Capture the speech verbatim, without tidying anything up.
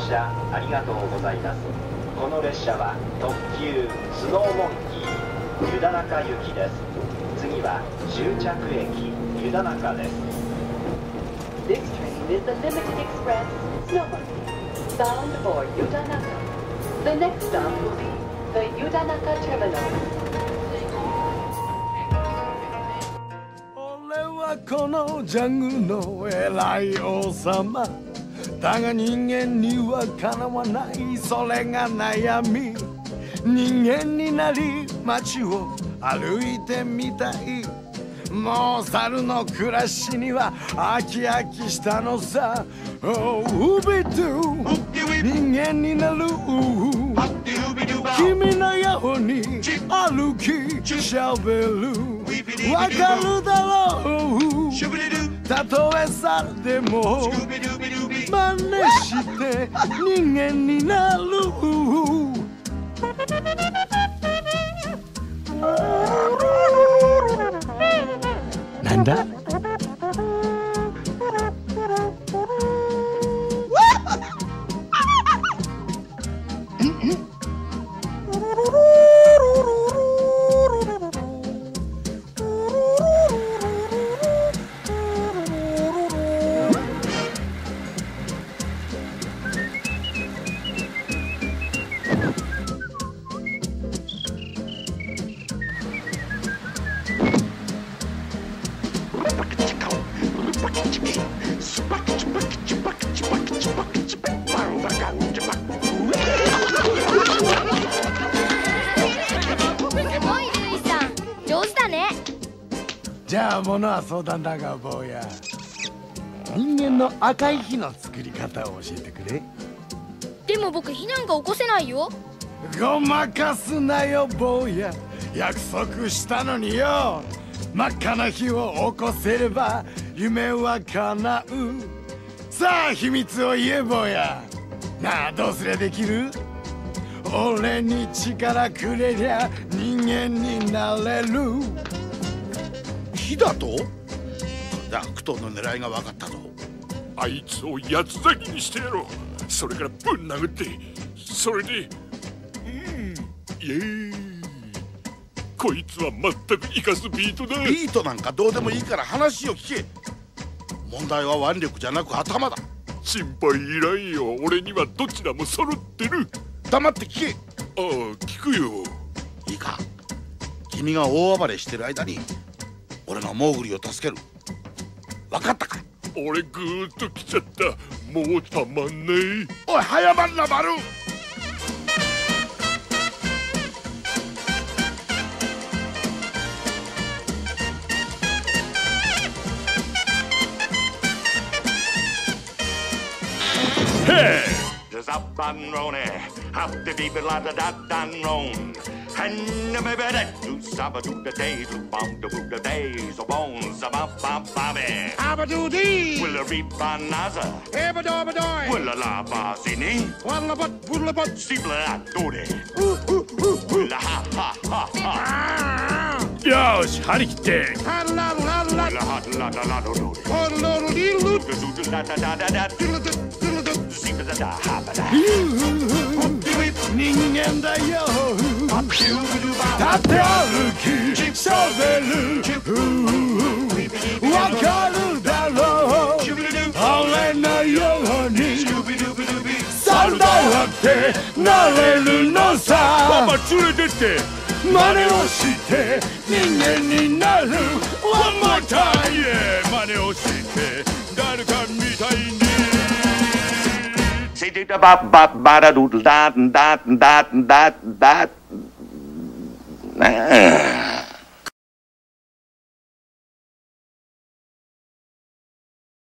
車ありがとうございます。この列車は特急スノーモンキー湯田中行きです。次は終着駅湯田中です。 This train is the limited express Snowmonkey, bound for Yudanaka. The next stop will be the Yudanaka terminal. 俺はこのジャングの偉い王様だが人間にはかなわないそれが悩み人間になり街を歩いてみたいもう猿の暮らしには飽き飽きしたのさ Oh, ウビドゥ人間になる君のように歩きしゃべるわかるだろうたとえ猿でも真似して人間になるなんだじゃあ物は相談だが坊や人間の赤い火の作り方を教えてくれ。 でも僕火なんか起こせないよ。 ごまかすなよ坊や約束したのによ真っ赤な火を起こせれば夢は叶うさあ秘密を言え坊やなあどうすりゃできる俺に力くれりゃ人間になれる火だと悪党の狙いが分かったぞ。 あいつを八つ裂きにしてやろう。それからぶん殴ってそれでうんイエーイこいつは全く生かすビートだ。 ビートなんかどうでもいいから話を聞け。問題は腕力じゃなく頭だ。 心配いらんよ。俺にはどちらも揃ってる。 黙って聞け。 ああ聞くよ。 いいか君が大暴れしてる間に俺がモーグリを助ける。分かったか。 俺ぐーっと来ちゃった。もうたまんない。 おい早まんなバル。 There's up and running, up the deep la da da da run. And the baby that do saba do the day, do bomb the boot the days, so bones about bam babby. Abadoo dee Will a reap banaza, Ebadobadoy will a la basini, Wallabat Woolabat steeple at doody. Will a ha ha ha ha. よし張り切って。 Haddle laddle haddle Will a hot la da la do doody. Waddle doodle dee loot The zoot da da da da da. Steeple da da ha ba da. 人間だよ立って歩きしゃべるわかるだろう俺のように三代はってなれるのさママ連れてって真似をして人間になる One more time イエー真似をして誰かみたいに Say da ba ba ba da doodle da da da da da.